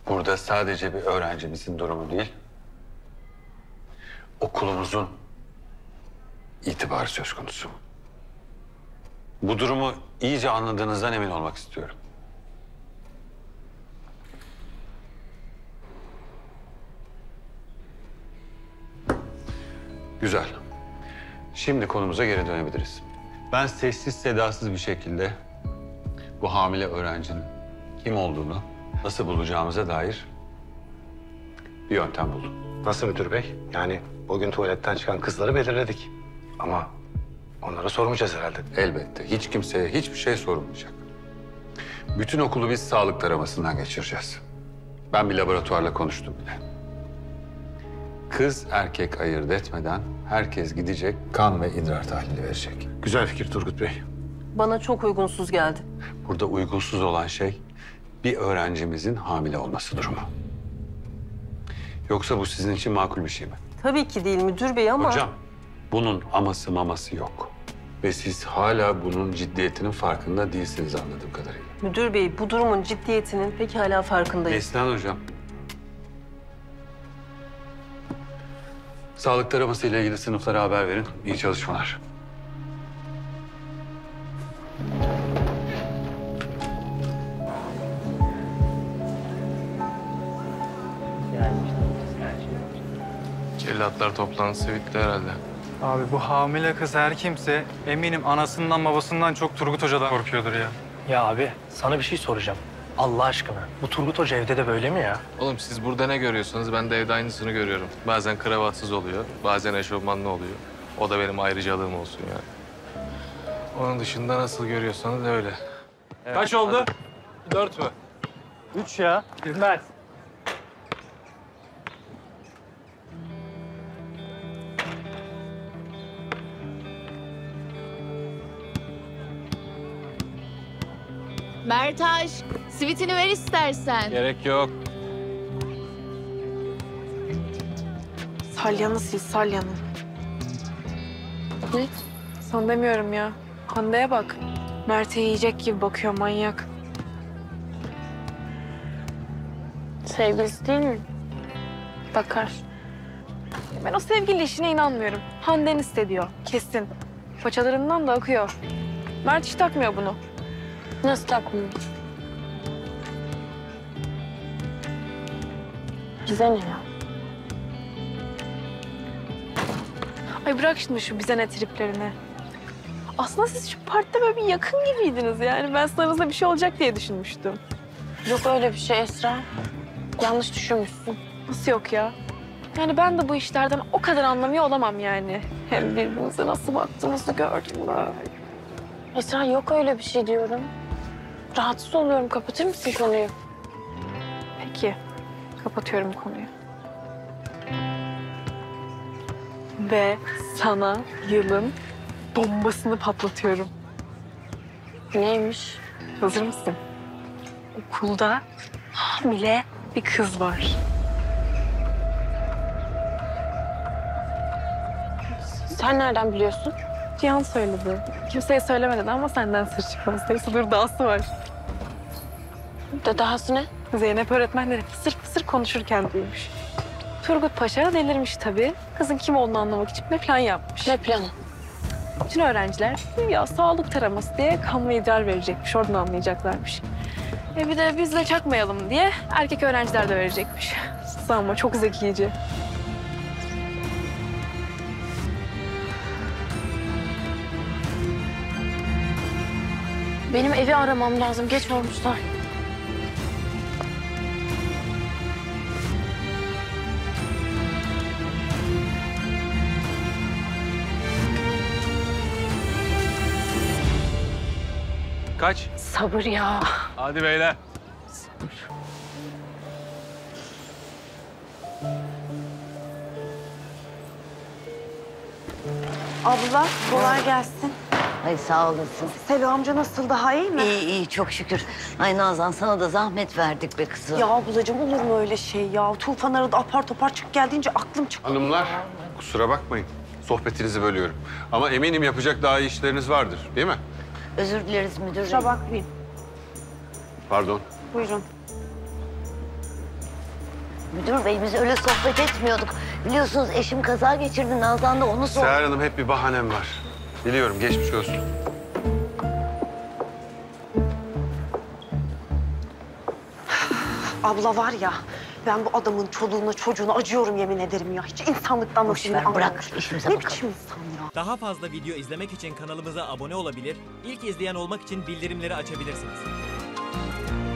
Burada sadece bir öğrencimizin durumu değil, okulumuzun itibarı söz konusu. Bu durumu iyice anladığınızdan emin olmak istiyorum. Güzel. Şimdi konumuza geri dönebiliriz. Ben sessiz sedasız bir şekilde bu hamile öğrencinin kim olduğunu nasıl bulacağımıza dair bir yöntem buldum. Nasıl müdür bey? Yani bugün tuvaletten çıkan kızları belirledik. Ama onlara sormayacağız herhalde. Elbette hiç kimseye hiçbir şey sorulmayacak. Bütün okulu biz sağlık taramasından geçireceğiz. Ben bir laboratuvarla konuştum bile. Kız erkek ayırt etmeden herkes gidecek, kan ve idrar tahlili verecek. Güzel fikir Turgut Bey. Bana çok uygunsuz geldi. Burada uygunsuz olan şey bir öğrencimizin hamile olması durumu. Yoksa bu sizin için makul bir şey mi? Tabii ki değil müdür bey ama... Hocam, bunun aması maması yok. Ve siz hala bunun ciddiyetinin farkında değilsiniz anladığım kadarıyla. Müdür bey bu durumun ciddiyetinin pekala farkındayım. Neslihan hocam. Sağlık taraması ile ilgili sınıflara haber verin. İyi çalışmalar. Cellatlar toplantısı bitti herhalde. Abi bu hamile kız her kimse eminim anasından babasından çok Turgut Hoca'dan korkuyordur ya. Ya abi sana bir şey soracağım. Allah aşkına bu Turgut Hoca evde de böyle mi ya? Oğlum siz burada ne görüyorsanız ben de evde aynısını görüyorum. Bazen kravatsız oluyor, bazen eşofmanlı oluyor. O da benim ayrıcalığım olsun yani. Onun dışında nasıl görüyorsanız öyle. Evet, kaç oldu? Hadi. 4 mü? 3 ya. Bilmez. Mertaş, sivitini ver istersen. Gerek yok. Salyanı sil, salyanı. Ne? Sana demiyorum ya. Hande'ye bak. Mert'e yiyecek gibi bakıyor manyak. Sevgilisi değil mi? Bakar. Ben o sevgili işine inanmıyorum. Hande'nin istediyor, kesin. Paçalarından da akıyor. Mert hiç takmıyor bunu. Nasıl takmıyor? Bize ne ya? Ay bırak şimdi şu bize ne triplerini. Aslında siz şu partide böyle bir yakın gibiydiniz yani. Ben aranızda bir şey olacak diye düşünmüştüm. Yok öyle bir şey Esra. Yanlış düşünmüşsün. Nasıl yok ya? Yani ben de bu işlerden o kadar anlamıyor olamam yani. Hem birbirinize nasıl baktığınızı gördüm ben. Esra yok öyle bir şey diyorum. Rahatsız oluyorum. Kapatır mısın konuyu? Peki, kapatıyorum konuyu. Ve sana yılın bombasını patlatıyorum. Neymiş? Hazır mısın? Okulda hamile bir kız var. Sen nereden biliyorsun? Cihan söyledi. Kimseye söylemedi ama senden sır çıkmaz. Neyse dur dahası var. Dahası ne? Zeynep öğretmenleri fısır fısır konuşurken duymuş. Turgut Paşa delirmiş tabii. Kızın kim olduğunu anlamak için bir plan yapmış. Ne planı? Bütün öğrenciler ya sağlık taraması diye kan ve idrar verecekmiş. Oradan anlayacaklarmış. Bir de biz de çakmayalım diye erkek öğrenciler de verecekmiş. Ama çok zekice. Benim evi aramam lazım. Geç olmuşlar. Kaç? Sabır ya. Hadi beyler. Abla kolay gelsin. Ay sağ olasın. Selo amca nasıl, daha iyi mi? İyi iyi çok şükür. Ay Nazan sana da zahmet verdik be kızım. Ya ablacığım olur mu öyle şey ya? Tufan aradı apar topar çık gel deyince aklım çıktı. Hanımlar, kusura bakmayın. Sohbetinizi bölüyorum. Ama eminim yapacak daha iyi işleriniz vardır, değil mi? Özür dileriz müdür bey. Kusura bakmayın. Pardon. Buyurun. Müdür bey biz öyle sohbet etmiyorduk. Biliyorsunuz eşim kaza geçirdi. Nazan da onu sor. Seher Hanım hep bir bahanem var. Biliyorum, geçmiş olsun. Abla var ya, ben bu adamın çoluğuna çocuğuna acıyorum yemin ederim ya. Hiç insanlıktan Boş nasibini ver, almamış. bırak, işimize Ne bakalım. biçim insan ya? Daha fazla video izlemek için kanalımıza abone olabilir, ilk izleyen olmak için bildirimleri açabilirsiniz.